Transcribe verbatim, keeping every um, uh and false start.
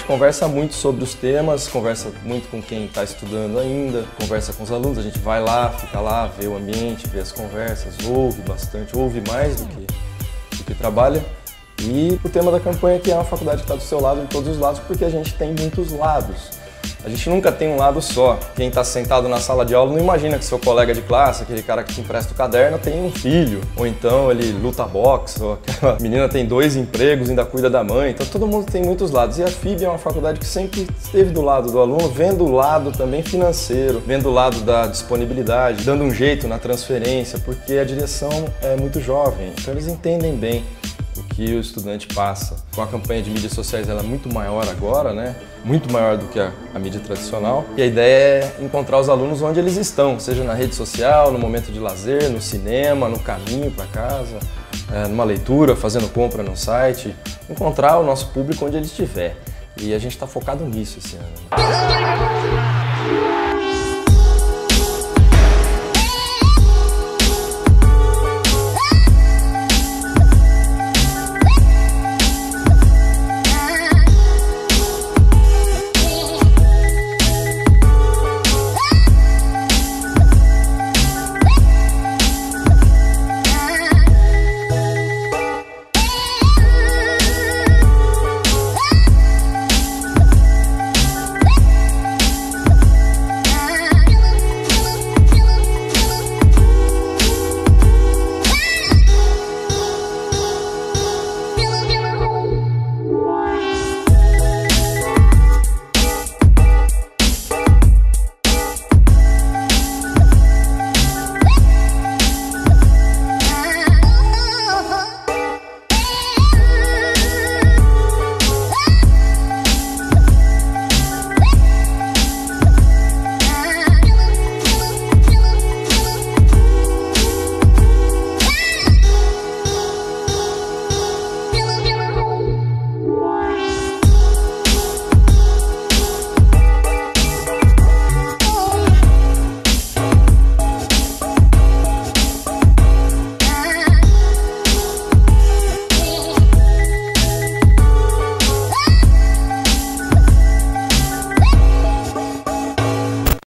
gente conversa muito sobre os temas, conversa muito com quem está estudando ainda, conversa com os alunos, a gente vai lá, fica lá, vê o ambiente, vê as conversas, ouve bastante, ouve mais do que, do que trabalha. E o tema da campanha é que é uma faculdade que está do seu lado, de todos os lados, porque a gente tem muitos lados. A gente nunca tem um lado só. Quem está sentado na sala de aula não imagina que seu colega de classe, aquele cara que te empresta o caderno, tem um filho. Ou então ele luta boxe, ou aquela menina tem dois empregos e ainda cuida da mãe. Então todo mundo tem muitos lados. E a F I B é uma faculdade que sempre esteve do lado do aluno, vendo o lado também financeiro, vendo o lado da disponibilidade, dando um jeito na transferência, porque a direção é muito jovem. Então eles entendem bem o que o estudante passa. Com a campanha de mídias sociais ela é muito maior agora, né? Muito maior do que a, a mídia tradicional. E a ideia é encontrar os alunos onde eles estão, seja na rede social, no momento de lazer, no cinema, no caminho para casa, é, numa leitura, fazendo compra no site. Encontrar o nosso público onde ele estiver. E a gente está focado nisso esse ano, né?